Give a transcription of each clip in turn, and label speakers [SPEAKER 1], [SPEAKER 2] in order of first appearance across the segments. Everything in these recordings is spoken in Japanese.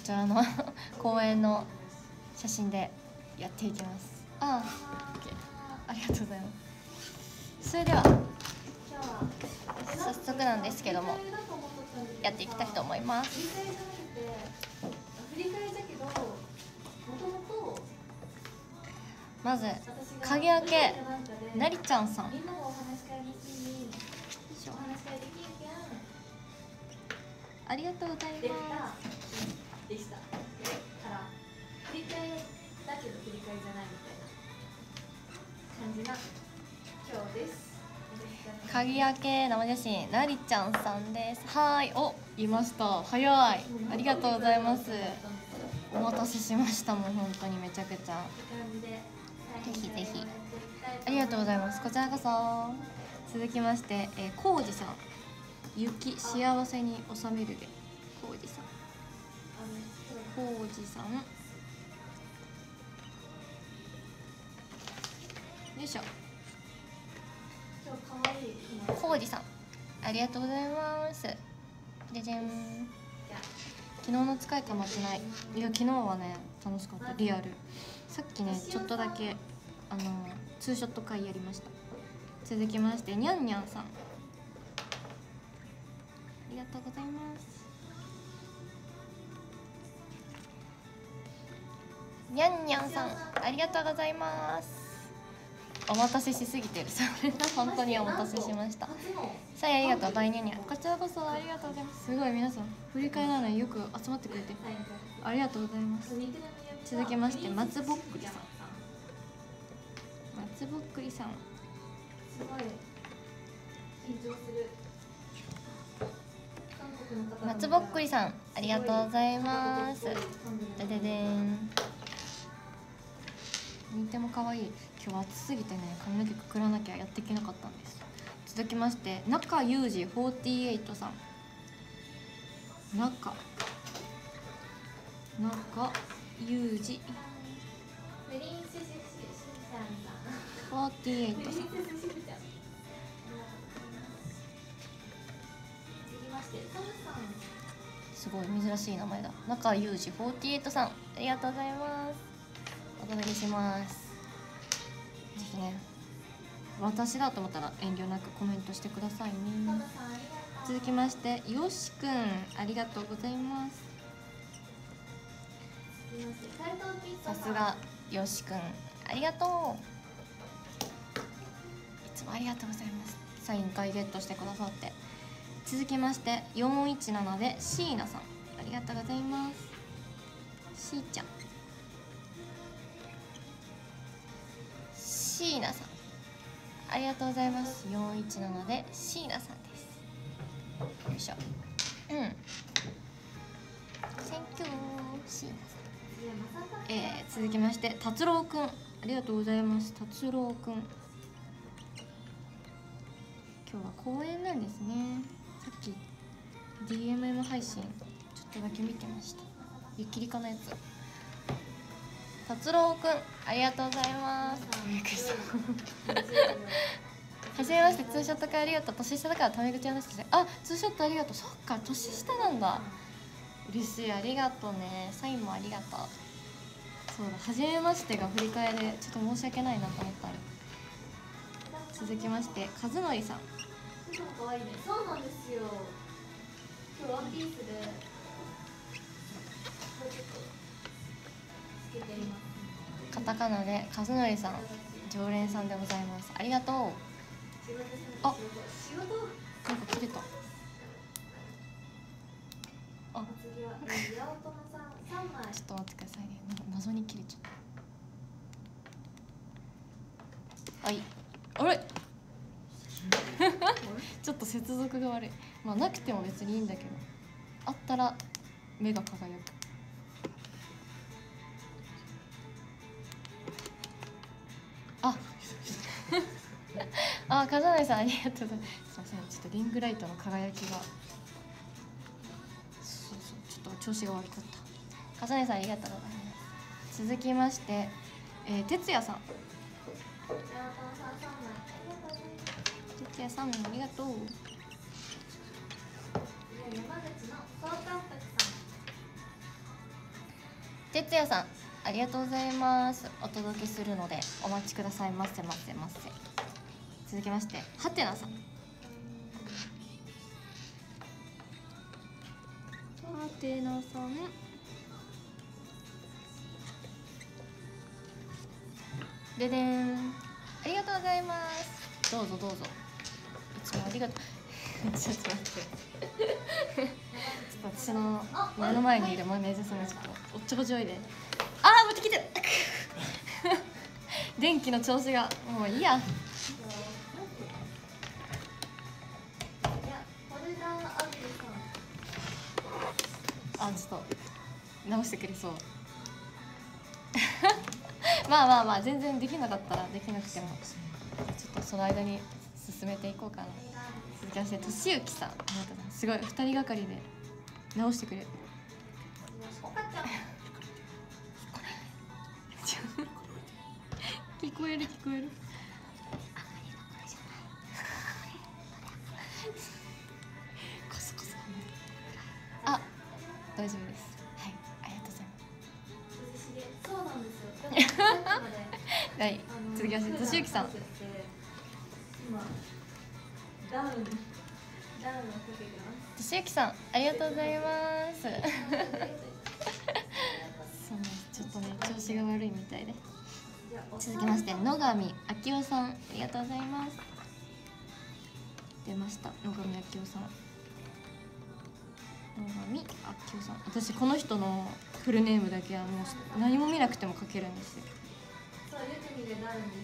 [SPEAKER 1] ちらの公園の写真でやっていきます。ありがとうございます。それでは早速なんですけどもやっていきたいと思います。まず鍵開けなりちゃんさん、ありがとうございます。
[SPEAKER 2] でしたから振り替えだけど振り替えじゃないみたいな感じな今日です。
[SPEAKER 1] 鍵開け生写真なりちゃんさんです。はい、お、いました。早い、ありがとうございます。お待たせしました。もう本当にめちゃくちゃぜひぜひありがとうございます。こちらこそ。続きまして、こうじさん、雪幸せに収めるでこうじさん、こうじさん、よいしょ。こうじさんありがとうございます。でじゃん。昨日の使いかまってない。いや昨日はね楽しかった、リアル。さっきねちょっとだけツーショット会やりました。続きましてにゃんにゃんさん、ありがとうございます。にゃんにゃんさんありがとうございます。お待たせしすぎてる。それは本当にお待たせしました。さあありがとうバイニャニャ。こちらこそありがとうございます。すごい皆さん振り替えなのによく集まってくれてありがとうございます。続きまして松ぼっくりさん、松ぼっくりさん、
[SPEAKER 2] すごい緊張する。
[SPEAKER 1] 松ぼっくりさんありがとうございます。でででん。見ても可愛い。今日暑すぎてね髪の毛くくらなきゃやっていけなかったんです。続きまして中裕二48さん、中裕二48さん、すごい珍しい名前だ。中裕二48さんありがとうございます。お届けします。ぜひね私だと思ったら遠慮なくコメントしてくださいね。続きましてよしくんありがとうございます。さすがよしくんありがとう。いつもありがとうございます。サイン会ゲットしてくださって。続きまして417で椎名さんありがとうございます。しーちゃん、椎名さんありがとうございます。417で椎名さんです。よいしょ。センキュー椎名さん。続きまして達郎くんありがとうございます。達郎くん今日は公演なんですね。さっき DMM 配信ちょっとだけ見てました。ゆっきりかのやつ。達郎くんありがとうございます。びっくりしたはじめまして、ツーショット会ありがとう。年下だからタメ口話して。あ、ツーショットありがとう。そっか年下なんだ。嬉しい、ありがとうね。サインもありがとう。そうだ、はじめましてが振り替えでちょっと申し訳ないなと思ったら。続きまして和則さん、
[SPEAKER 2] 可愛いね。そうなんですよ。今日ワンピースでこれちょっとつけています。
[SPEAKER 1] カタカナで和則さん常連さんでございます。ありがとう。あ、
[SPEAKER 2] 仕事
[SPEAKER 1] なんか切れた。あ、
[SPEAKER 2] 次は八乙女さん3枚。
[SPEAKER 1] ちょっと待ってくださいね。謎に切れちゃった。はい。あれちょっと接続が悪い。まあなくても別にいいんだけど、あったら目が輝く。あ、風成さんありがとうございます。すいません、ちょっとリングライトの輝きがちょっと調子が悪かった。風成さんありがとうございます。続きまして哲也さん、哲也さんありがとう。
[SPEAKER 2] 山口の総監督さん
[SPEAKER 1] 哲也さんありがとうございます。お届けするのでお待ちくださいませませませ。続きましてはてなさん、はてなさん、ででん、ありがとうございます。どうぞどうぞ、いつもありがとうちょっと待ってちょっと私の目の前にいるマネージャーさんがちょっとおっちょこちょいで、あー持ってきてる電気の調子がもういいや。あ、ちょっと直してくれそうまあまあまあ全然できなかったらできなくてもちょっとその間に進めていこうかな。続きましてとしゆきさん、すごい2人がかりで直してくれる聞こえる聞こえるこそこそ、あ、大丈夫です。はい、ありがとうございます。
[SPEAKER 2] そうなんですよ。
[SPEAKER 1] はい、続きましてとしゆきさん、
[SPEAKER 2] 今ダウンをかけてます。
[SPEAKER 1] としゆきさんありがとうございますそうね、ちょっとね調子が悪いみたいで。続きまして野上昭夫さんありがとうございます。出ました野上昭夫さん、野上昭夫さん、私この人のフルネームだけはもう何も見なくても書けるんですよ。
[SPEAKER 2] そうユーティミでダウンです。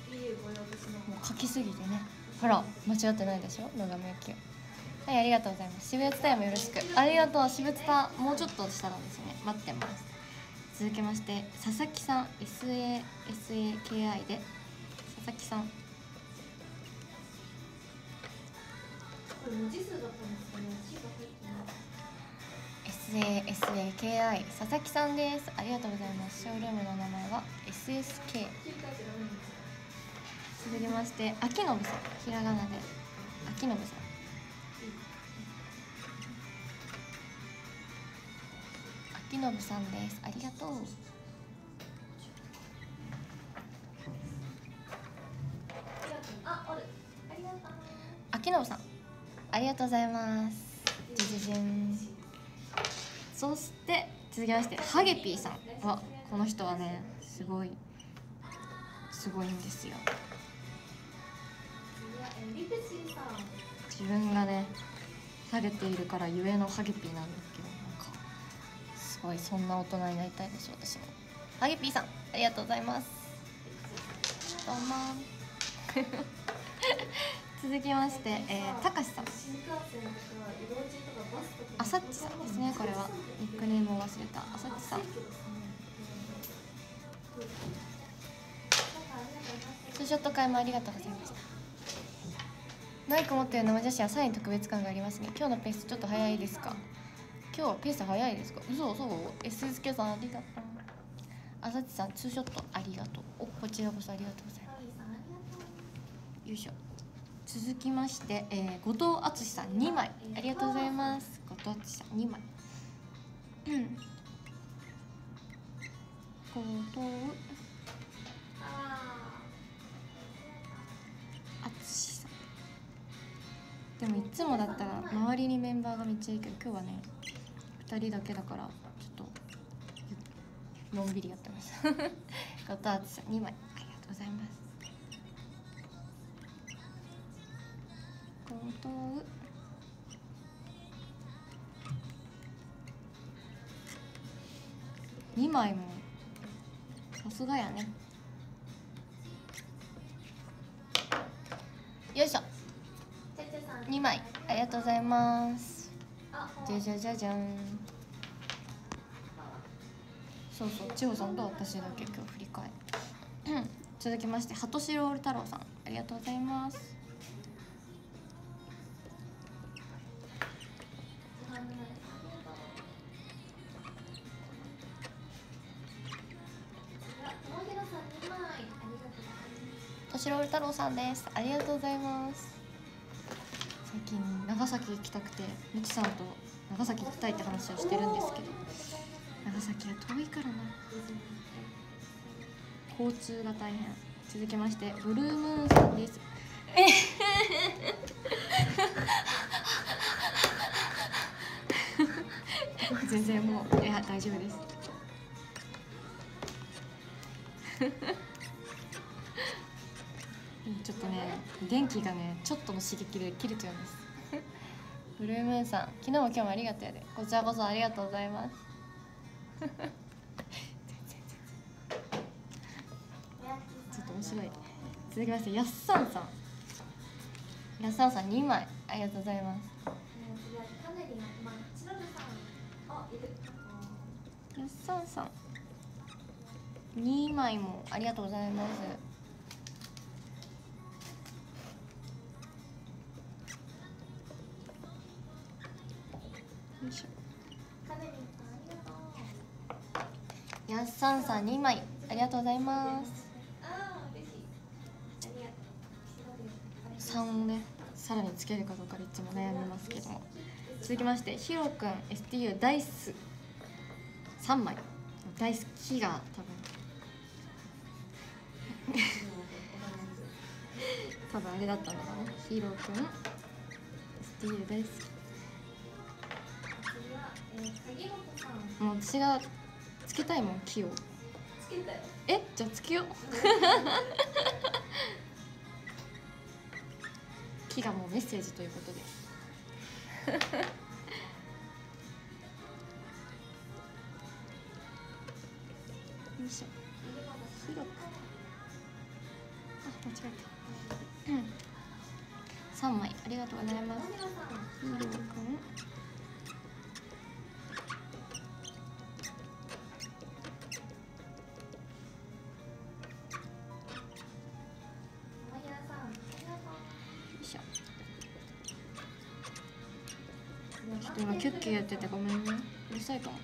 [SPEAKER 2] SPU ご用達の
[SPEAKER 1] もう書きすぎてね、ほら間違ってないでしょ野上昭夫。はい、ありがとうございます。渋谷ツタヤもよろしく。ありがとう。渋谷ツタもうちょっとしたらですね待ってます。続きまして佐々木さん SASAKI で佐々木さん、
[SPEAKER 2] これ文字数だったんですかね。字が入ってない。
[SPEAKER 1] SASAKI 佐々木さんです。ありがとうございます。ショールームの名前は SSK。 続きまして秋信さん、ひらがなで秋信さん、秋信さんです。ありがとう。
[SPEAKER 2] あ、おる。ありがとう。
[SPEAKER 1] 秋信さんありがとうございます。じじじん。そして続きましてハゲピーさんは、この人はねすごいんですよ。
[SPEAKER 2] リプシーさん。
[SPEAKER 1] 自分がねハゲているからゆえのハゲピーなんですけど、なんかすごいそんな大人になりたいです私も。ハゲピーさんありがとうございます。どうも続きましてたかしさん、
[SPEAKER 2] 新幹線とか移動中とかバスとか。
[SPEAKER 1] あさっちさんですね。これはニックネームを忘れたあさっちさん。ツーショット会もありがとうございました。マイク持っている生写真はさらに特別感がありますね。今日のペースちょっと早いですか？今日はペース早いですか？嘘そう SSK さんありがとう。あさちさんツーショットありがとう。お、こちらこそありがとうございます。よいしょ。続きまして、後藤敦さん2枚ありがとうございます。後藤敦さん2枚後藤敦さん。でもいつもだったら周りにメンバーがめっちゃいいけど、今日はね2人だけだからちょっとのんびりやってます後藤敦さん2枚ありがとうございます。後藤2枚もさすがやね。よいしょ。2枚ありがとうございます。じゃじゃじゃじゃん。そうそう、千穂さんと私だけ今日振り返る続きまして鳩城太郎さんありがとうございます。としろう太郎さんです。ありがとうございます。最近長崎行きたくてみちさんと長崎行きたいって話をしてるんですけど、 長崎は遠いからな。交通が大変。続きましてブルームーンさんです。全然もういや大丈夫です。ちょっとね電気がねちょっとの刺激で切れちゃうんです。ブルームーンさん、昨日も今日もありがとうやで。こちらこそありがとうございます。ちょっと面白い。続きましてやっさんさん。やっさんさん2枚ありがとうございます。やっさんさん2枚もありがとうございます。よいしょ。やっさんさん2枚ありがとうございます。3をねさらにつけるかどうかでいつも悩みますけども、続きましてひろくん STU ダイス3枚。大好きが多分あれだったんだろうね。ヒーローくん STU 大好き。もう私がつけたいもん木を。
[SPEAKER 2] つけたよ。
[SPEAKER 1] じゃあつけよう。木がもうメッセージということで。よいしょ。ヒロくん。間違えた。3枚ありがとうございます。ヒーローくん。ちょっと今キュッキュやっててごめんね。うるさいかも。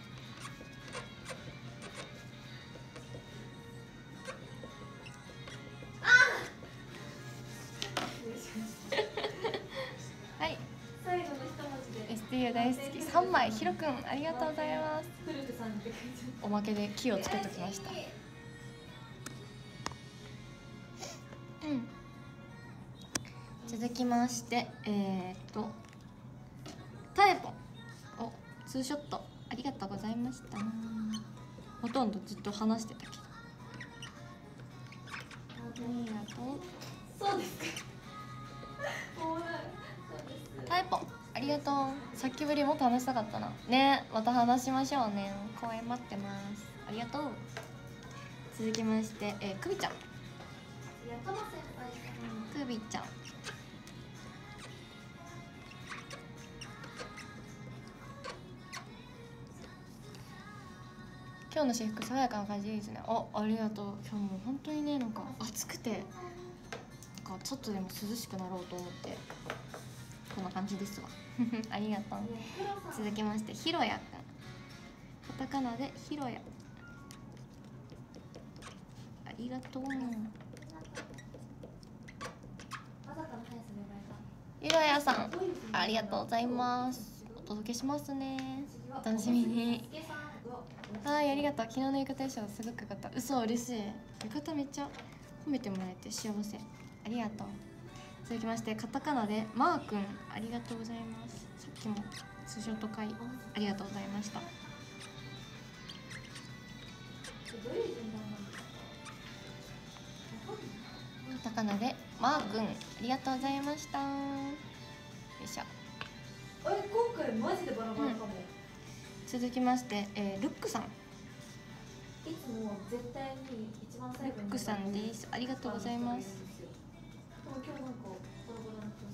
[SPEAKER 1] はい。
[SPEAKER 2] 最後の一文字で。
[SPEAKER 1] STU 大好き3枚ひろくんありがとうございます。おまけで木をつけてきました。続きましてタエポンおツーショットありがとうございました。ほとんどずっと話してたけどありがとう。
[SPEAKER 2] そうですか。
[SPEAKER 1] タエポンありがとう。さっきぶりもっと話したかったな。ね、また話しましょうね。公演待ってます。ありがとう。続きましてくびちゃん。くびちゃん今日の私服爽やかな感じいいですね。ありがとう。今日も本当にねなんか暑くてなんかちょっとでも涼しくなろうと思ってこんな感じですわ。ありがとう。続きましてひろやくん。カタカナでひろや。ありがとう。ひろやさんありがとうございます。お届けしますね。お楽しみに。はい、ありがとう。昨日の浴衣衣装すごくよかった。嘘、嬉しい。浴衣めっちゃ褒めてもらえて幸せ。ありがとう。続きましてカタカナでマーくんありがとうございます。さっきも通常と会ありがとうございました。カタカナでマーくんありがとうございました。よいしょ。
[SPEAKER 2] 今回マジでバラバラかも。
[SPEAKER 1] 続きましてルックさん。
[SPEAKER 2] いつも絶対に一番最後に
[SPEAKER 1] ルックさんです。ありがとうございます。
[SPEAKER 2] 今日なんかボロボロな気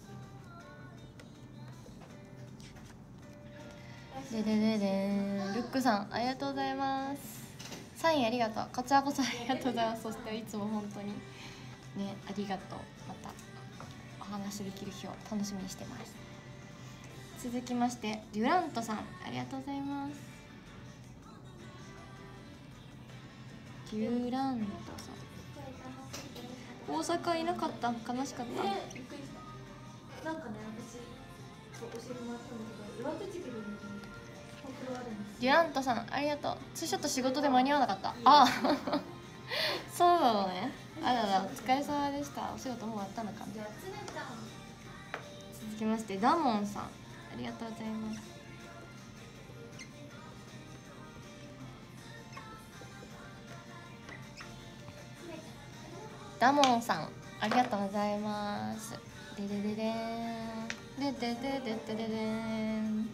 [SPEAKER 2] がする。
[SPEAKER 1] ルックさんありがとうございます。サインありがとう。こちらこそありがとうございます。そしていつも本当にねありがとう。またお話できる日を楽しみにしてます。続きましてデュラントさんありがとうございます。デュラントさん大阪いなかった。悲しかった。
[SPEAKER 2] びっくりした。なんかね私教えてもらったんだけど岩手地区に本
[SPEAKER 1] デュラントさんありがとう。ツーショット仕事で間に合わなかった。あそうなのね。あらら、お疲れ様でした。お仕事もう終わったのかな。
[SPEAKER 2] じゃあつねちゃん
[SPEAKER 1] 続きましてダモンさんありがとうございます。ダモンさんありがとうございます。ででででーんでででででででーん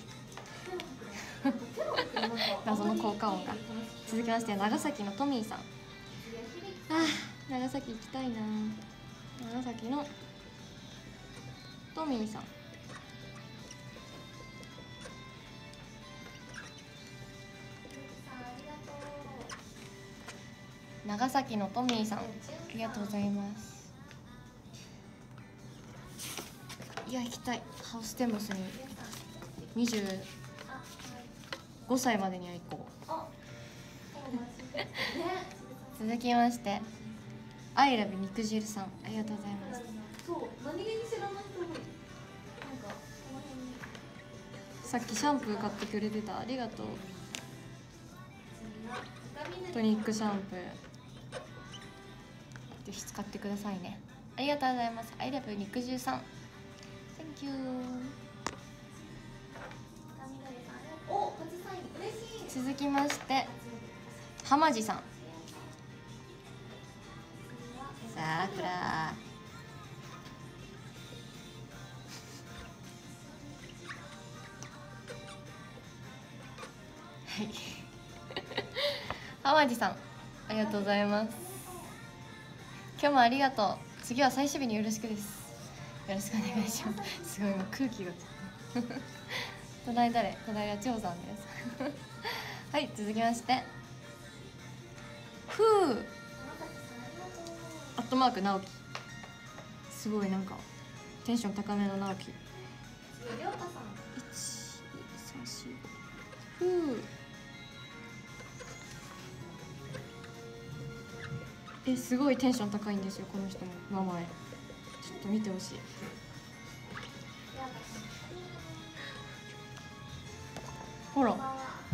[SPEAKER 1] 謎の効果音が。続きまして長崎のトミーさん。長崎行きたいな。長崎のトミーさん長崎のトミーさんありがとうございます。いや行きたい。ハウステンボスに25歳までには行こう。続きましてアイラブ肉汁さんありがとうございます。
[SPEAKER 2] そう何気に知らない人もなんかこの辺に
[SPEAKER 1] さっきシャンプー買ってくれてた。ありがとう。トニックシャンプーぜひ使ってくださいね。ありがとうございます。アイラブ肉汁さん Thank you。
[SPEAKER 2] お、初サイン嬉しい。
[SPEAKER 1] 続きまして浜地さんさくらはい浜地さんありがとうございます。今日もありがとう。次は最終日によろしくです。よろしくお願いします。すごい今空気が隣誰？隣は長さんですはい続きましてふうアットマーク直樹。すごいなんかテンション高めの直樹。
[SPEAKER 2] りょうたさん
[SPEAKER 1] 1、2、3、4ふうすごいテンション高いんですよこの人の名前。ちょっと見てほしい。ほら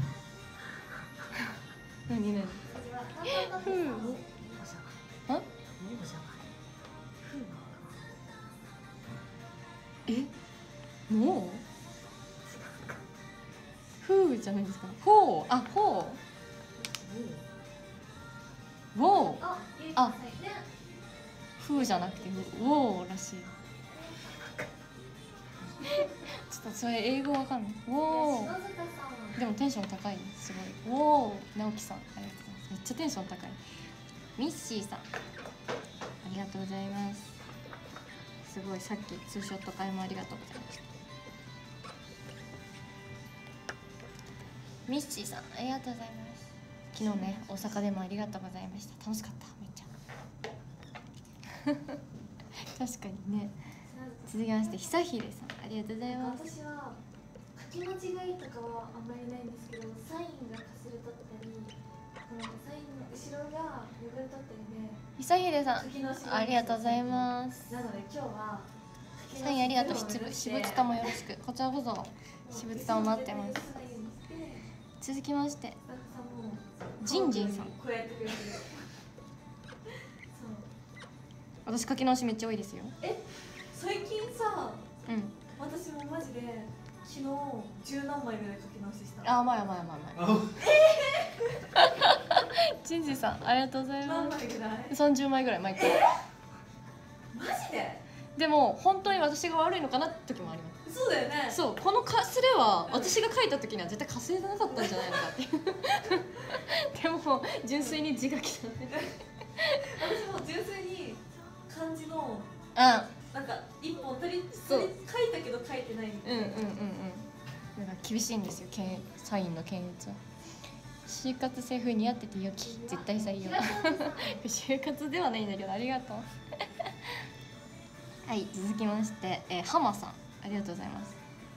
[SPEAKER 1] 何何ふうあもうふうじゃないですか。ほうほうウォーあふうじゃなくてウォーらしいちょっとそれ英語わかんない。ウォーでもテンション高いねすごい。ウォー直樹さんありがとうございます。めっちゃテンション高い。ミッシーさんありがとうございます。すごいさっきツーショット会もありがとうございました。ミッシーさんありがとうございます。昨日ね大阪でもありがとうございました。楽しかっためっちゃ確かにね。続きまして久秀さんありがとうございます。
[SPEAKER 2] 私は書き間違いとかはあんまりないんですけど、サインがかすれ取ったり、サインの後ろが汚れ取ったりで
[SPEAKER 1] 久秀さ
[SPEAKER 2] 書き直し
[SPEAKER 1] んありがとうございます。
[SPEAKER 2] なので今日は
[SPEAKER 1] サインありがとう。私物タもよろしく。こちらこそ私物タを待ってます。続きましてジンジンさん。
[SPEAKER 2] こうやってくれてる
[SPEAKER 1] 私書き直しめっちゃ多いですよ。
[SPEAKER 2] 最近さ、
[SPEAKER 1] うん
[SPEAKER 2] 私もマジで昨日10何枚ぐらい書き直しした。
[SPEAKER 1] 前ジンジンさんありがとうござい
[SPEAKER 2] 何
[SPEAKER 1] ます。
[SPEAKER 2] 枚ぐらい
[SPEAKER 1] 30枚ぐらい毎回。
[SPEAKER 2] マジで
[SPEAKER 1] でも本当に私が悪いのかなって時もあります。
[SPEAKER 2] そうだよね。
[SPEAKER 1] そうこのかすれは私が書いた時には絶対稼いでなかったんじゃないのかっていうでも純粋に字が汚い
[SPEAKER 2] 私も純粋に漢字の
[SPEAKER 1] あ
[SPEAKER 2] なんか一本書いたけど書いてないみたいな。
[SPEAKER 1] だから厳しいんですよサインの検閲は。就活生風似合ってて良き絶対採用就活ではないんだけどありがとうはい続きまして、ハマさんありがとうございます。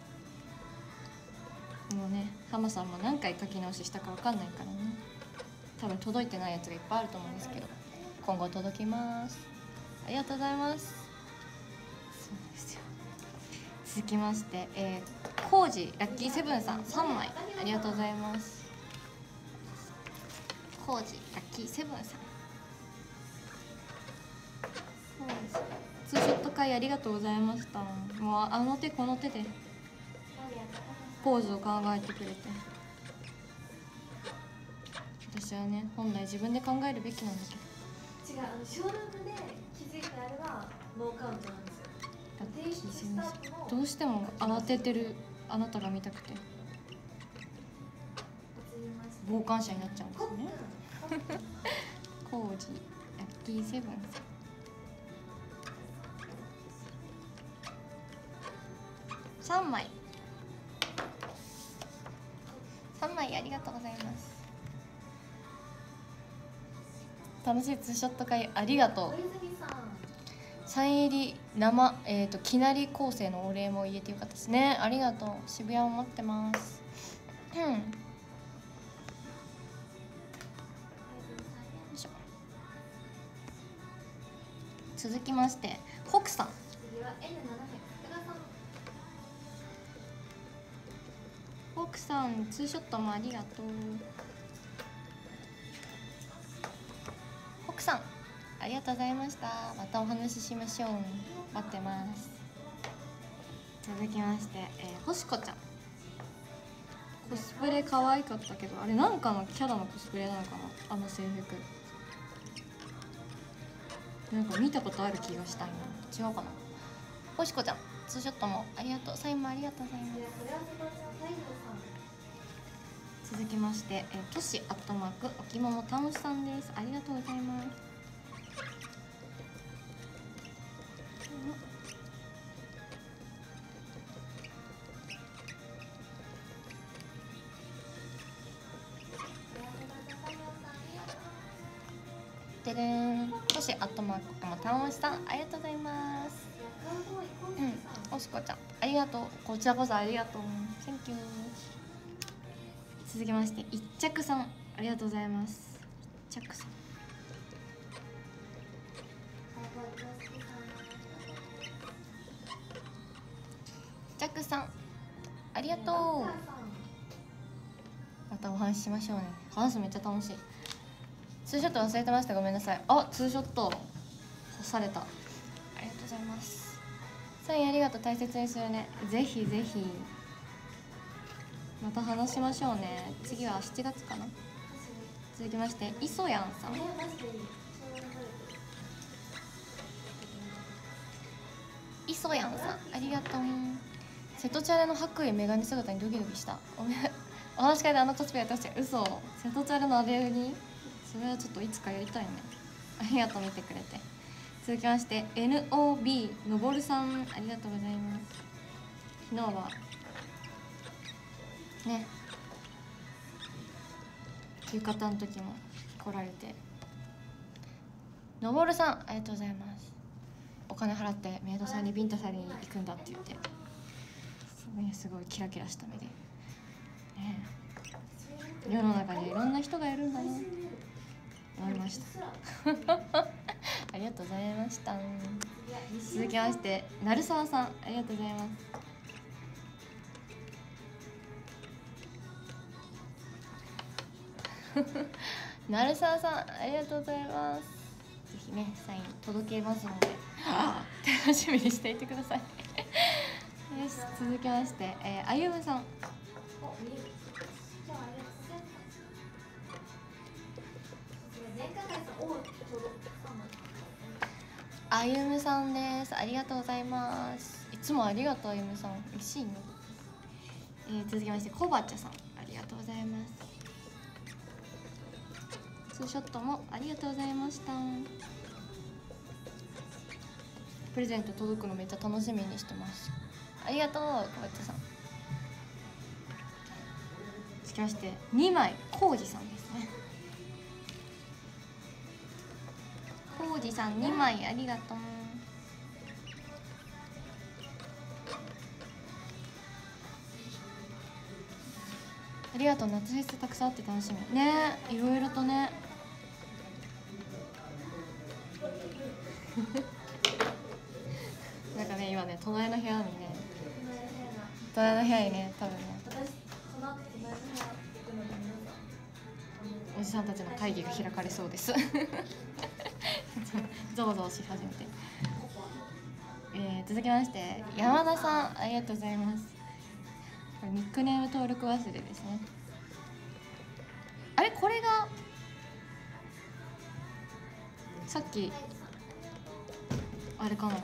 [SPEAKER 1] もうねハマさんも何回書き直ししたかわかんないからね。多分届いてないやつがいっぱいあると思うんですけど今後届きます。ありがとうございます。そうですよ。続きまして、 コージラッキーセブンさん3枚ありがとうございます。コージラッキーセブンさん、ツーショット会ありがとうございました。もうあの手この手でポーズを考えてくれて、私はね本来自分で考えるべきなんだけど。
[SPEAKER 2] 違う、ショールームで気づいたあれはノーカウントなんですよ。提出した後も
[SPEAKER 1] どうしても慌ててるあなたが見たくて傍観者になっちゃうんですね。コージラッキーセブンさん3枚3枚ありがとうございます。楽しいツーショット会ありがとう。
[SPEAKER 2] 小泉さん、
[SPEAKER 1] サイン入り生きなり構成のお礼も言えてよかったですね。ありがとう。渋谷を待ってます。よいしょ。続きまして北さん、
[SPEAKER 2] 次は N700 福田さん。
[SPEAKER 1] 北さんツーショットもありがとう。北さんありがとうございました。またお話ししましょう。待ってます。続きまして、星子ちゃん、コスプレ可愛かったけど、あれなんかのキャラのコスプレなのかな、あの制服。なんか見たことある気がしたいな。違うかな。星子ちゃんツーショットもありがとう。サインもありがとうございます。続きまして、トシアットマークおきももたむしさんです。ありがとうございます。ででん、トシアットマークおきもたむしさん、ありがとうございます。おしこちゃんありがとう。こちらこそありがとう。センキュー。続きまして一着さん、ありがとうございます。一着さん、一着さんありがとう。またお話ししましょうね。話すめっちゃ楽しい。ツーショット忘れてました、ごめんなさい。あ、ツーショット干された。ありがとうございます。サインありがとう。大切にするね。ぜひぜひまた話しましょうね。次は7月かな。続きましていそやんさん、いそやんさんありがとう。瀬戸チャレの白衣メガネ姿にドキドキした。お話し会であのコスプレやってほしい。嘘。瀬戸チャレのあれにそれはちょっといつかやりたいね。ありがとう、見てくれて。続きまして NOB のぼるさん、ありがとうございます。昨日はね浴衣の時も来られて、のぼるさんありがとうございます。お金払ってメイドさんにビンタされに行くんだって言って、すごいキラキラした目で、ね、世の中にいろんな人がいるんだな思いました。ありがとうございました。続きまして鳴沢さん、ありがとうございます。鳴沢さんありがとうございます。ぜひねサイン届けますので楽しみにしていてください。よし、続きましてあゆむさん、あゆむさんです。ありがとうございます。いつもありがとうあゆむさん、嬉しいね。続きましてこばちゃさん、ありがとうございます。ツーショットもありがとうございました。プレゼント届くのめっちゃ楽しみにしてます。ありがとうこばちゃさん。続きまして2枚こうじさんですね。こうじさん2枚ありがとう。ありがとう。夏フェスたくさんあって楽しみね。いろいろとね。なんかね今ね隣の部屋にね隣の部屋にね多分ね
[SPEAKER 2] 私この後隣の部屋行くので皆さん
[SPEAKER 1] おじさんたちの会議が開かれそうですゾワゾワし始めて、続きまして山田さんありがとうございます。これニックネーム登録忘れですね。あれこれがさっきあれかな、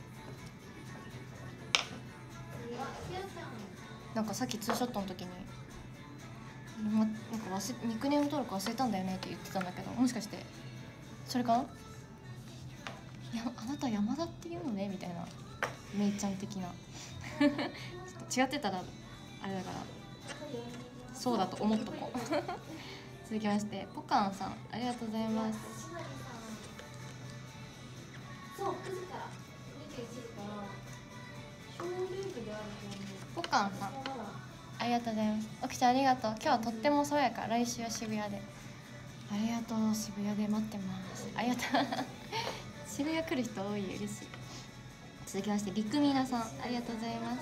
[SPEAKER 1] なんかさっきツーショットの時に、なんかニックネーム登録忘れたんだよねって言ってたんだけど、もしかしてそれかな。あなた山田っていうのねみたいな、めいちゃん的なちょっと違ってたらあれだからそうだと思っとこう続きましてポカンさんありがとうございます。
[SPEAKER 2] そう9時から21時からショールームであると思う。
[SPEAKER 1] ポカンさんありがとうございます。奥ちゃんありがとう。今日はとっても爽やか。来週は渋谷で。ありがとう。渋谷で待ってます。ありがとう渋谷来る人多い、嬉しい。続きましてリクミナさんありがとうございます。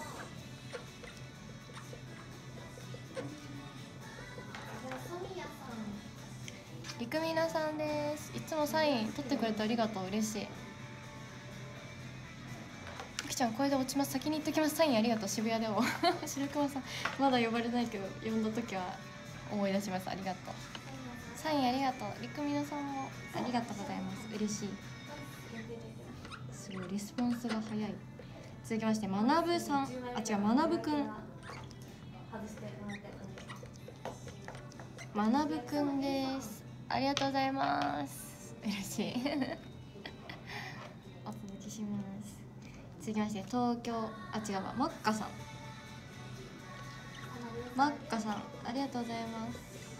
[SPEAKER 1] リクミナさんです。いつもサイン取ってくれてありがとう、嬉しい。奥ちゃんこれで落ちます。先に言っときます。サインありがとう。渋谷でも白熊さんまだ呼ばれないけど呼んだ時は思い出します。ありがとう。サインありがとう。リクミナさんもありがとうございます。嬉しい。すごいレスポンスが早い。続きましてまなぶさん、あ違うまなぶくん、まなぶくんです。ありがとうございます。嬉しいお届けします。続きまして東京、あ違うわ、マッカさん、マッカさんありがとうございます。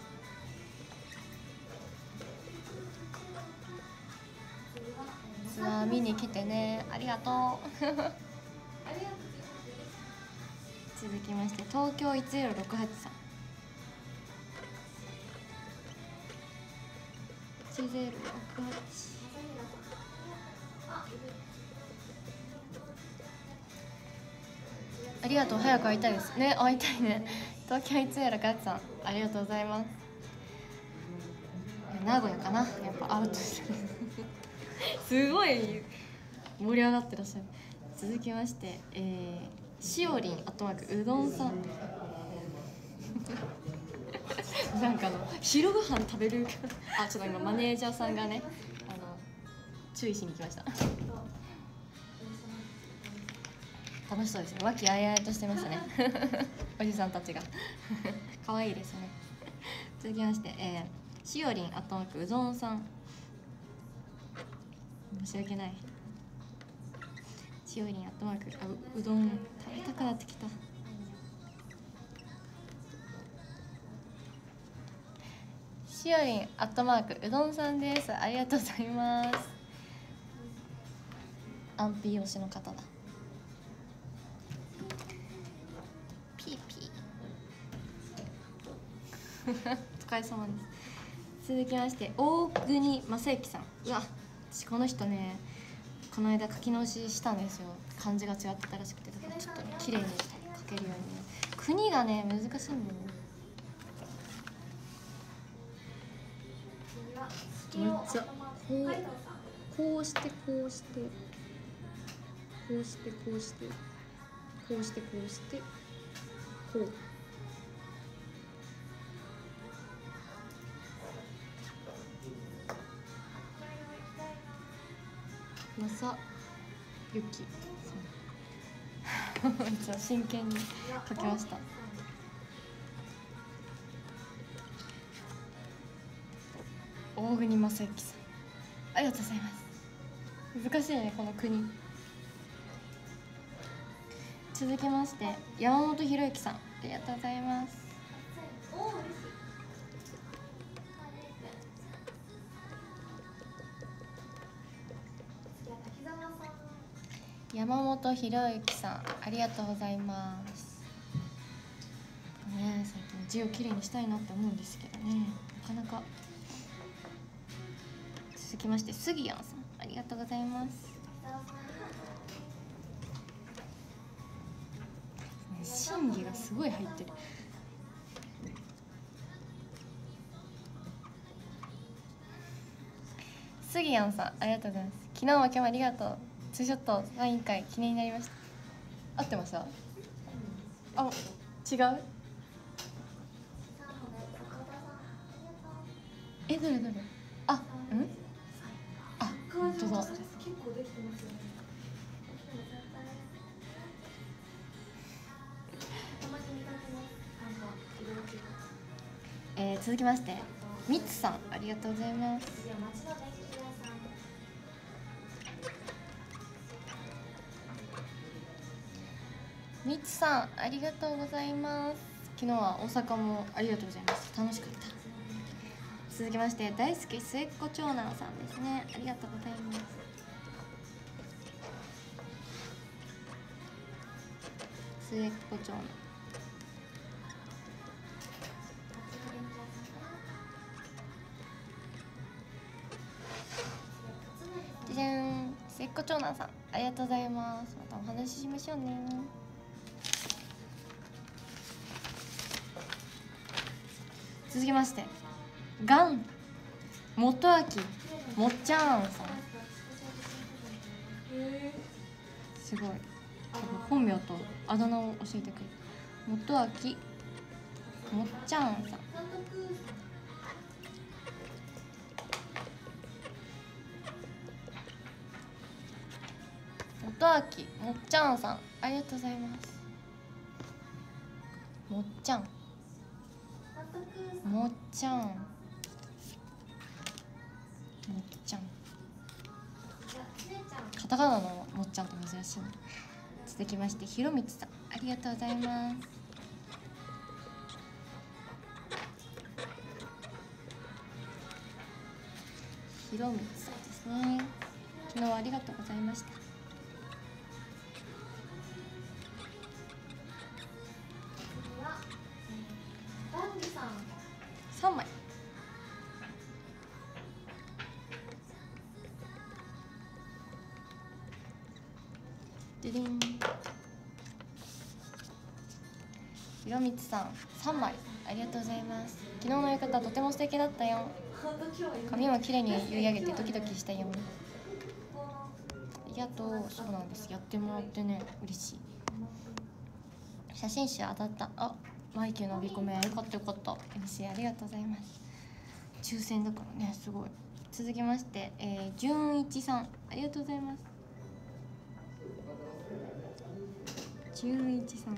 [SPEAKER 1] ツアー見に来てね、ありがとう続きまして東京1068さん、1068ありがとう。早く会いたいですね。会いたいね。東京1068さんありがとうございます。名古屋かな、やっぱアウトしてるすごい盛り上がってらっしゃる。続きましてしおりんあとマークうどんさんなんか昼ご飯食べるあちょっと今マネージャーさんがね注意しに来ました楽しそうですね。和気あいあいとしてますねおじさんたちが可愛いですね。続きましてしおりんあとマークうどんさん、申し訳ない。しおりんあとマークうどん食べたくなってきた。しおりんアットマークうどんさんです。ありがとうございます。アンピー推しの方だ。ピーピーお疲れ様です。続きまして大国正幸さん、うわ私この人ねこの間書き直ししたんですよ。漢字が違ってたらしくて、だからちょっと綺麗に書けるようにね、国がね難しいんだよね。めっちゃこうしてこうしてこうしてこうしてこうしてこうしてこうまさゆきめっちゃ真剣に書きました。大国正幸さんありがとうございます。難しいねこの国。続きまして山本博之さんありがとうございます。山本博之さんありがとうございます。ね、最近字をきれいにしたいなって思うんですけどね、なかなか。続きまして杉谷さんありがとうございます。 審議がすごい入ってる。杉谷さんありがとうございます。昨日は今日もありがとう。ツーショットサイン会記念になりました。合ってました？あ、違う？え、どれどれ？あ、うん？あ、本当だ。
[SPEAKER 2] 結構できてますよね。たまに見かけます。
[SPEAKER 1] 続きましてみつさんありがとうございます。みつさんありがとうございます。昨日は大阪もありがとうございます。楽しかった。続きまして大好き末っ子長男さんですね。ありがとうございます。末っ子長男じゃじゃん、末っ子長男さんありがとうございます。またお話ししましょうね。続きましてガン元明もっちゃんさん、すごい本名とあだ名を教えてくれる。元明もっちゃんさん、元明もっちゃんさんありがとうございます。もっちゃんもっちゃんもっちゃん、カタカナのもっちゃんって珍しいね。続きましてひろみつさんありがとうございます。ひろみつさんですね。昨日はありがとうございました。3枚。ででん。ひろみつさん3枚ありがとうございます。昨日の浴衣とても素敵だったよ。髪も綺麗に結い上げてドキドキしたよ。ありがとう。そうなんです、やってもらってね嬉しい。写真集当たった。あ、マイケルの帯込めよかったよかった。 MC ありがとうございます。抽選だからね、すごい。続きまして、純一さんありがとうございます。純一さん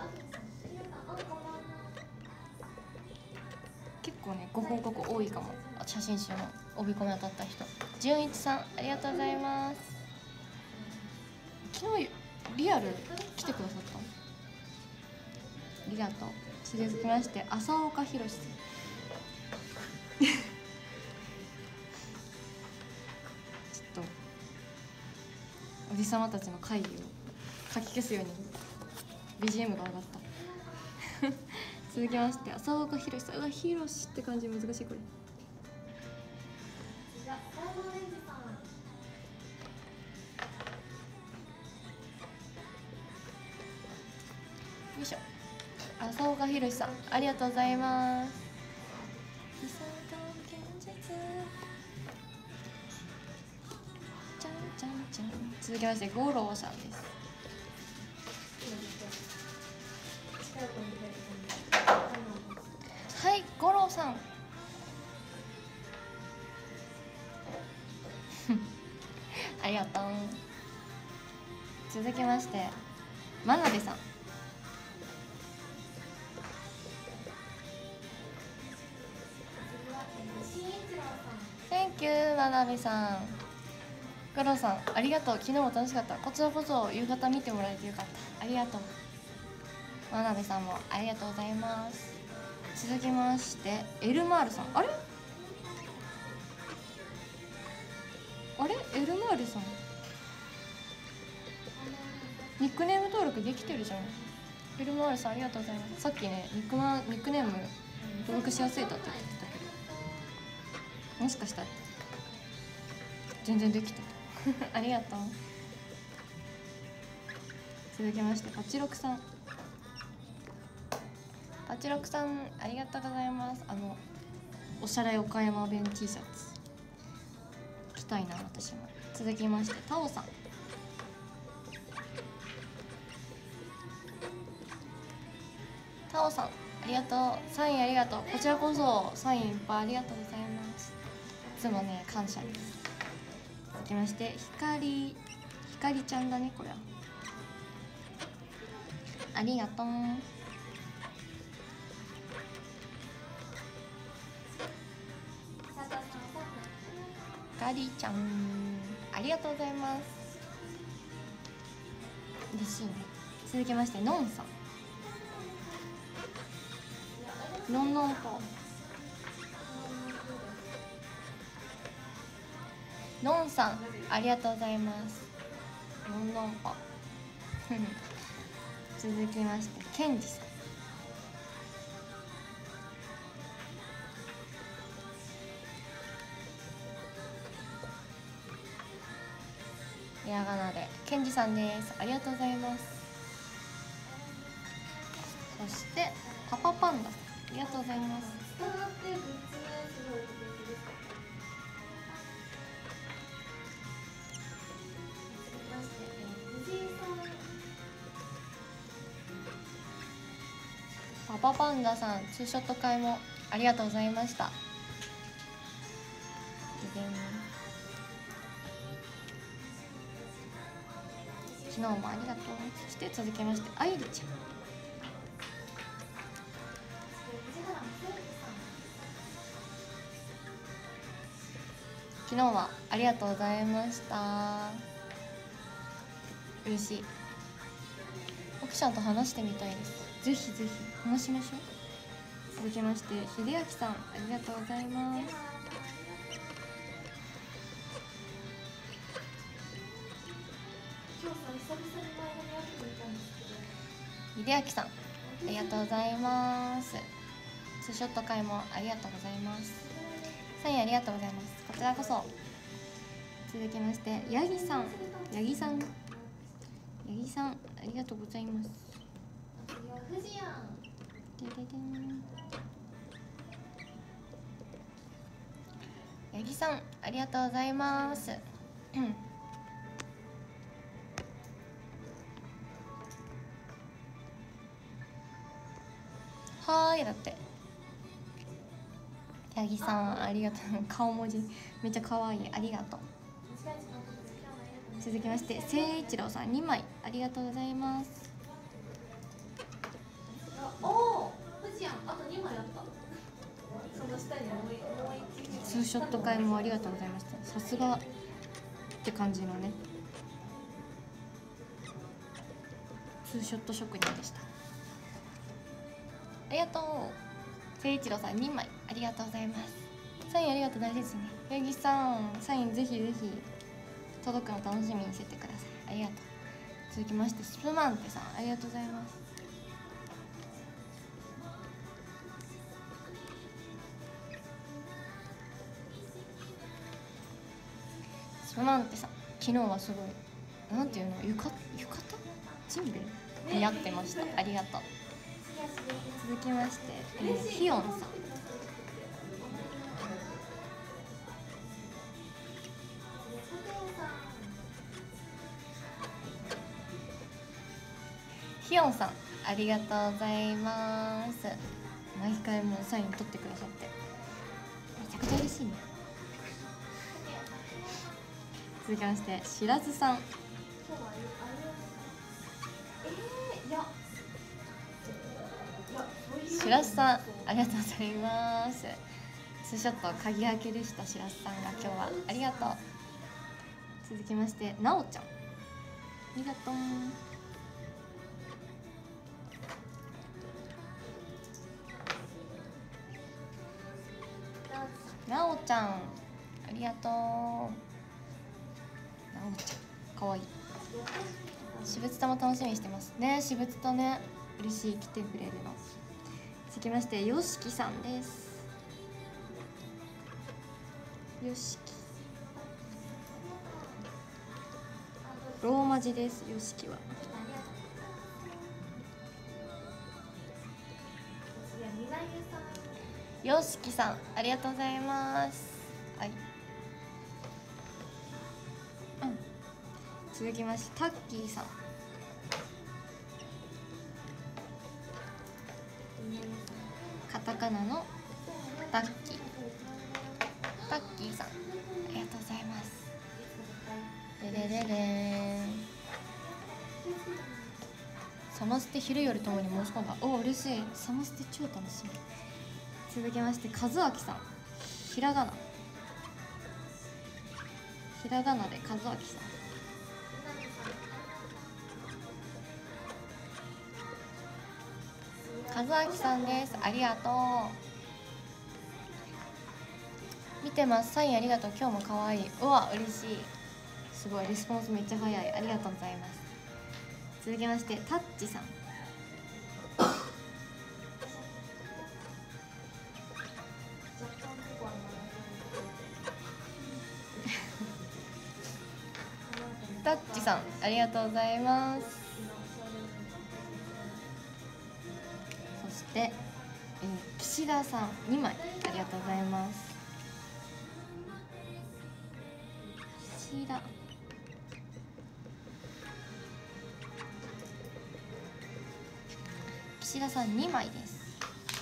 [SPEAKER 1] 結構ねご報告多いかも。写真集の帯込め当たった人、純一さんありがとうございます。昨日リアル来てくださった？ありがとう。続きまして浅岡弘さんちょっとおじさまたちの会議をかき消すように BGM が上がった続きまして浅岡弘さん。うわ、弘しって感じ難しいこれ。よいしょ。浅岡弘さんありがとうございます。続きまして五郎さんです。はい、五郎さんありがとう。続きまして真鍋さん。Thank you 真鍋さん。五郎さんありがとう。昨日も楽しかった。こちらこそ夕方見てもらえてよかった。ありがとう。真鍋さんもありがとうございます。続きましてエルマールさん。あれエルマールさんニックネーム登録できてるじゃん。エルマールさんありがとうございます。さっきねニックネーム登録しやすいだって言ってたけど、もしかしたら全然できてたありがとう。続きましてパチロクさん 86さんありがとうございます。おしゃれ岡山弁 T シャツ着たいな私も。続きましてタオさん、タオさんありがとう。サインありがとう。こちらこそサインいっぱいありがとうございます。いつもね感謝です。続きましてひかりちゃんだねこれは。ありがとう。ガリちゃんありがとうございます。嬉しいね。続きましてのんさん、のんのんぽのんさんありがとうございます。のんのんぽ続きましてけんじさん、ひらがなでケンジさんです。ありがとうございます。そしてパパパンダさんありがとうございます。
[SPEAKER 2] スターってグッズすごい特別ですか？続きまして藤井さん、
[SPEAKER 1] パパパンダさんツーショット会もありがとうございました。昨日もありがとう。そして続きましてあゆりちゃん、
[SPEAKER 2] 藤原正幸
[SPEAKER 1] 昨日はありがとうございました。嬉しい。奥ちゃんと話してみたいです。ぜひぜひ話しましょう。続きまして秀明さんありがとうございます。
[SPEAKER 2] 今日さ久々に前髪やってみたんですけど、
[SPEAKER 1] 秀明さんありがとうございます。ツーショット会もありがとうございます。サインありがとうございます。こちらこそ。続きましてヤギさんありがとうございます。
[SPEAKER 2] 次は富士やん。
[SPEAKER 1] ヤギさんありがとうございます。はーいだって。ヤギさんありがとう。顔文字めっちゃ可愛い。ありがとう。続きまして誠一郎さん2枚ありがとうございます。
[SPEAKER 2] おお、富士やん。あと2枚あった。その下にもう一
[SPEAKER 1] ツーショット会もありがとうございました。さすがって感じのねツーショット職人でした。ありがとう。誠一郎さん2枚ありがとうございます。サインありがとう大事ですね。ヤギさんサインぜひぜひ届くの楽しみにしててください。ありがとう。続きましてスプマンテさんありがとうございます。スプマンテさん昨日はすごいなんていうの浴衣ジンベエ似合ってました。ありがとう。続きましてヒヨンさんヒヨンさんありがとうございます。毎回もうサイン取ってくださってめちゃくちゃ嬉しいね。続きましてしらずさん
[SPEAKER 2] いや
[SPEAKER 1] しらすさんありがとうございます。ツーショット鍵開けでした。しらすさんが今日はありがとう。続きましてなおちゃんありがとう。なおちゃんありがとう。なおちゃんかわいい。私物とも楽しみにしてますね。私物とね嬉しい来てくれるの。続きましてよしきさんです。よしきローマ字です。よしきは
[SPEAKER 2] 続
[SPEAKER 1] よしきさんありがとうございます。はい、続きましてタッキーさん、カタカナのタッキーさんありがとうございます。でれれれん、サマステ昼よりともに申し込んだ。お、嬉しい。サマステ超楽しみ。続きまして和明さん、ひらがなで和明さん、和明さんです。ありがとう。見てます。サインありがとう。今日も可愛い。うわ、嬉しい。すごいレスポンスめっちゃ早い。ありがとうございます。続きましてタッチさん、タッチさんありがとうございます。そして、岸田さん2枚ありがとうございます。岸田さん2枚です。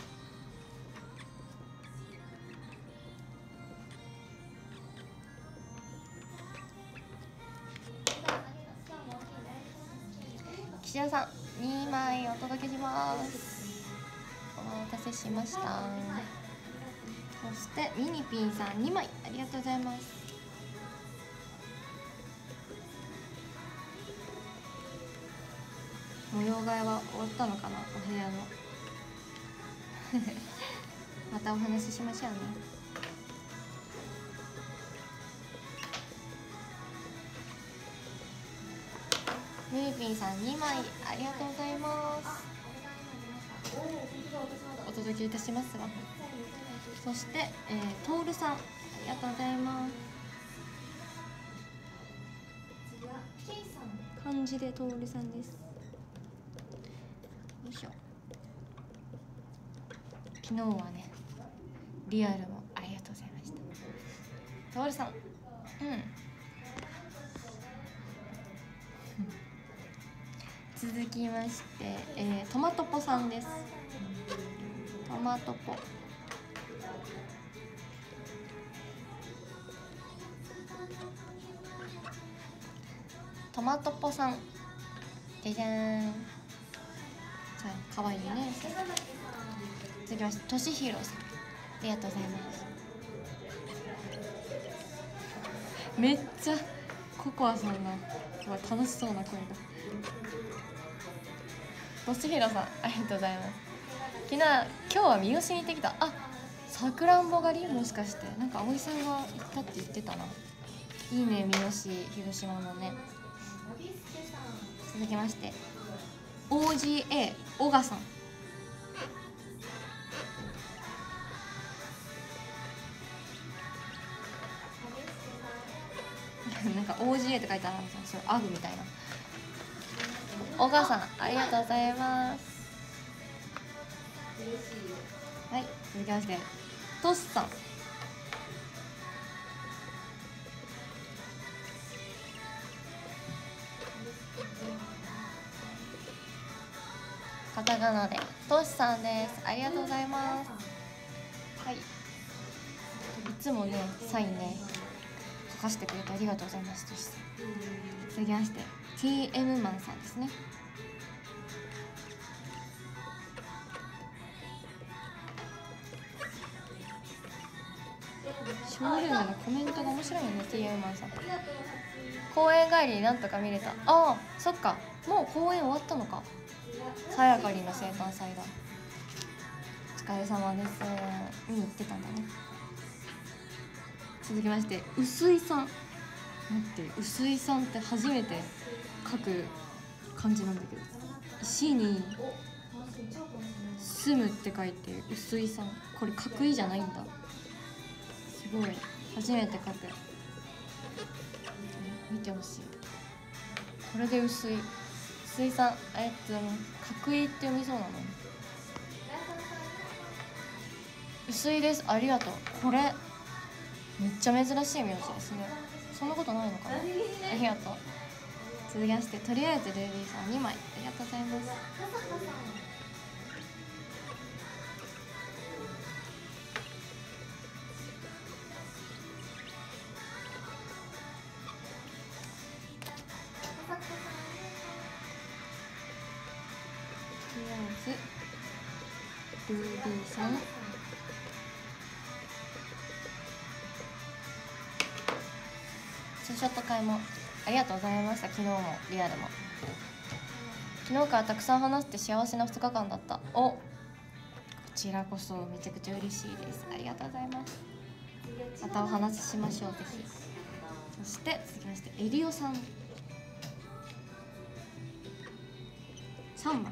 [SPEAKER 1] 岸田さん2枚お届けします。お待たせしました。そしてミニピンさん2枚ありがとうございます。模様替えは終わったのかな、お部屋のまたお話ししましょうね。ミニピンさん2枚ありがとうございます。お届けいたしますわ。そして、トールさんありがとうございます。漢字でトールさんです。よいしょ。昨日はねリアルもありがとうございました。トールさん、続きまして、トマトポさんです。トマトポ、トマトポさん、じゃじゃーん。かわいいね。続きましてとしひろさんありがとうございます。めっちゃココアさんの楽しそうな声が。としひろさんありがとうございます。今日は三好に行ってきた。あ、さくらんぼ狩り、もしかしてなんか葵さんが行ったって言ってたな。いいね、三好、広島のね。続きまして OGA 小賀さんなんか OGA って書いてあるんですよ。それアグみたいな。小賀さんありがとうございます。はい、続きましてトシさんカタカナでトシさんです。ありがとうございます。はい、いつもねサインね書かせてくれてありがとうございます。トシさん。続きまして TM マンさんですね。ショールームのコメントが面白いよね。 TM マンさん、公園帰りになんとか見れた。ああ、そっか、もう公演終わったのか。さやかりの生誕祭だ。お疲れ様です。見に行ってたんだね。続きまして薄井さん。待って、薄井さんって初めて書く漢字なんだけど、石に住むって書いて薄井さん。これ角井じゃないんだ。すごい、初めて書く。見てほしい。これで薄井さん、ありがとうございます。角井って読みそうなの。 薄いです。ありがとう。これめっちゃ珍しい名字ですね。そんなことないのかな。ありがとう。続きまして、とりあえずルービーさん2枚ありがとうございます。とりあえずルービーさん、ツーショット会もありがとうございました。昨日もリアルも昨日からたくさん話して幸せな2日間だった。お、こちらこそめちゃくちゃ嬉しいです。ありがとうございます。またお話ししましょう、ぜひ。そして続きましてエリオさん3枚。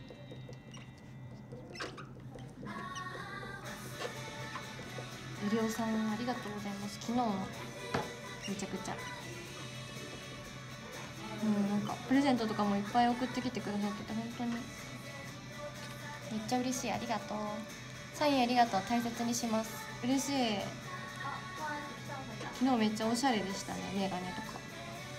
[SPEAKER 1] エリオさんありがとうございます。昨日もめちゃくちゃなんかプレゼントとかもいっぱい送ってきてくださってて、本当にめっちゃ嬉しい。ありがとう。サインありがとう。大切にします。嬉しい。昨日めっちゃおしゃれでしたね、メガネとか。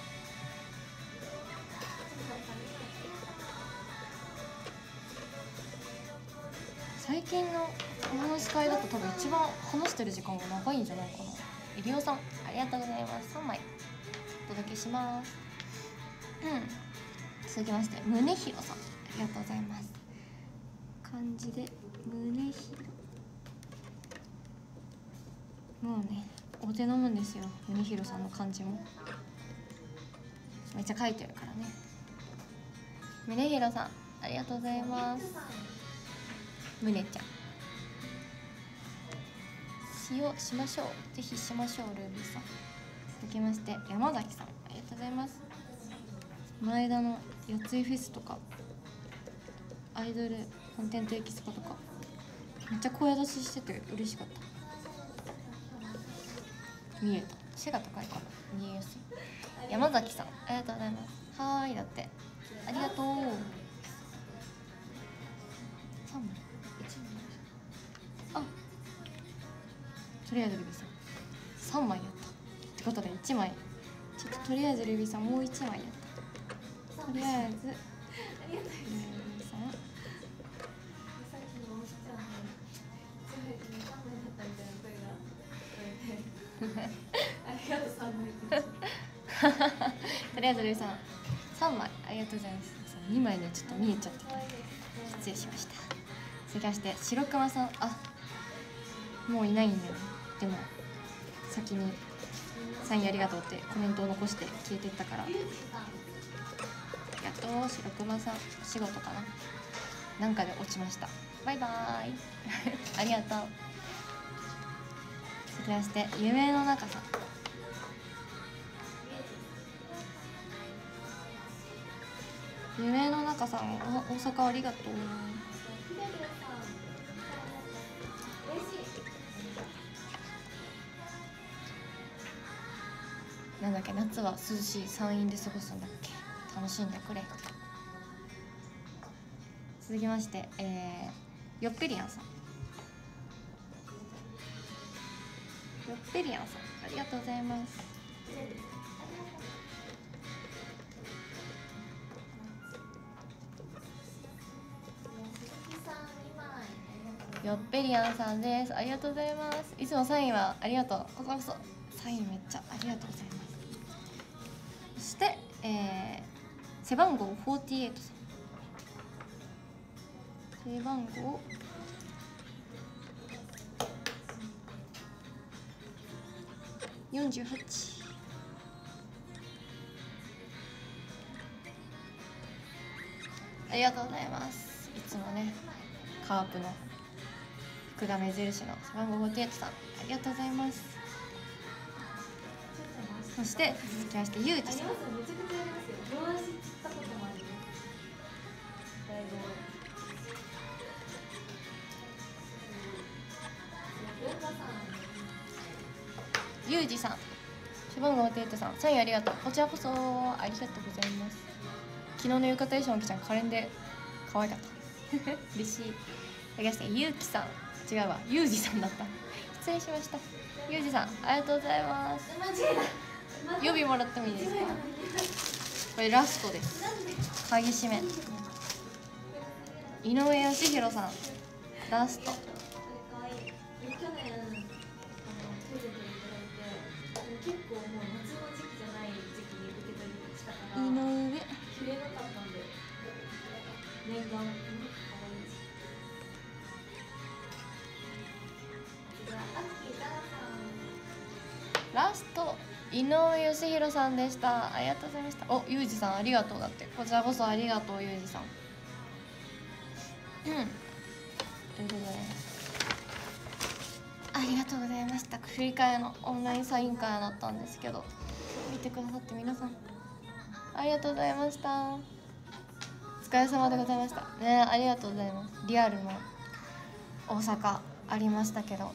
[SPEAKER 1] 最近のお話し会だと多分一番話してる時間が長いんじゃないかな。エリオさんありがとうございます。3枚お届けします。続きまして宗弘さんありがとうございます。漢字で宗弘、もうねお手のもんですよ。宗弘さんの漢字もめっちゃ書いてるからね。宗弘さんありがとうございます。宗ちゃんしましょう、ぜひしましょう。ルービーさん続きまして山崎さんありがとうございます。前田のやついフェスとかアイドルコンテンツエキスポとかめっちゃ声出ししてて嬉しかった。見えた、背が高いから見えやすい。山崎さんありがとうございます。はーい、だってありがとう。3枚あ、とりあえずルビーさん3枚やったってことで1枚ちょっと、とりあえずルビーさんもう1枚やった。とりあえずルビーさんとりあえずルビーさん3枚ありがとうございます。2枚ねちょっと見えちゃってた、失礼しました。続きまして白熊さん、あ、もういないんだよね。でも先にサインありがとうってコメントを残して消えてったから、ありがとう。白熊さん仕事かな、なんかで落ちました。バイバーイありがとう。続きまして夢の中さん、夢の中さん、大阪ありがとう。なんだっけ、夏は涼しい山陰で過ごすんだっけ、楽しんでくれ。続きましてよっぺりやんさん、よっぺりやんさんありがとうございます。よっぺりやんさんです。ありがとうございます。いつもサインはありがとう。ここそサインめっちゃありがとうございます。そして、背番号48さん、背番号48、ありがとうございます。いつもねカープの福が目印の背番号48さんありがとうございます。そして続きましてゆうじさん、ゆうじさん背番号48さんサインありがとう。こちらこそありがとうございます。昨日の浴衣衣装のきちゃん可憐で可愛かった嬉しい。続きましてゆうきさん違うわ、ゆうじさんだった。失礼しました。ゆうじさんありがとうございます。予備もらってもいいですか。これラストです。鍵締め井上義弘さんラスト。
[SPEAKER 2] 去年プレゼントいただいて、結構もう夏の時期じゃない時期に受け取りしたから
[SPEAKER 1] 井上
[SPEAKER 2] 着れなかったんで、念願かわいいし。次はアッキーザラさん。
[SPEAKER 1] ラスト井上義弘さんでした。ありがとうございました。お、ゆうじさんありがとうだって。こちらこそありがとうゆうじさん。ありがとうございました。振り替えのオンラインサイン会だったんですけど、見てくださって皆さんありがとうございました。お疲れ様でございましたね。ありがとうございます。リアルの大阪ありましたけど、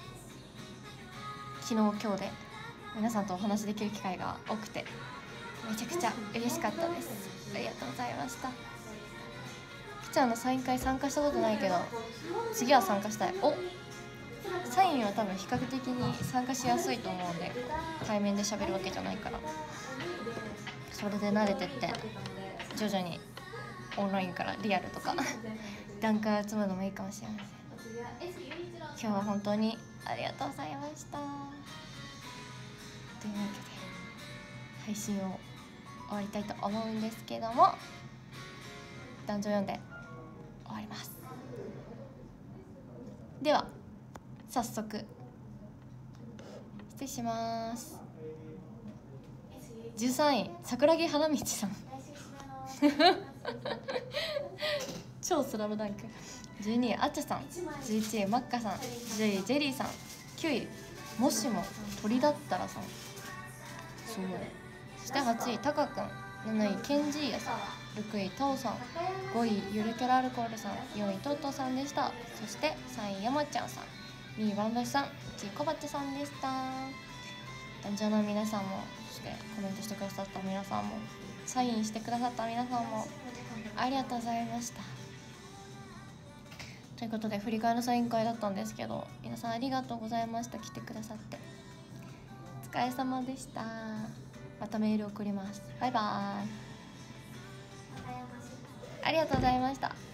[SPEAKER 1] 昨日今日で皆さんとお話できる機会が多くてめちゃくちゃ嬉しかったです。ありがとうございました。きちゃんのサイン会参加したことないけど次は参加したい。お、サインは多分比較的に参加しやすいと思うんで、対面で喋るわけじゃないから、それで慣れてって徐々にオンラインからリアルとか段階を積むのもいいかもしれません。今日は本当にありがとうございました。というわけで配信を終わりたいと思うんですけども、男女読んで終わります。では早速失礼します。13位桜木花道さん超スラムダンク。12位あっちゃさん、11位マッカさん、10位ジェリーさん、9位もしも鳥だったらさん、すごい。そして8位タカくん、7位ケンジーヤさん、6位タオさん、5位ゆるキャラアルコールさん、4位トットさんでした。そして3位山ちゃんさん、2位バンドシさん、1位コバッチさんでした。男女の皆さんも、そしてコメントしてくださった皆さんも、サインしてくださった皆さんもありがとうございました。ということで振り替えのサイン会だったんですけど、皆さんありがとうございました。来てくださってお疲れ様でした。またメール送ります。バイバーイ。ありがとうございました。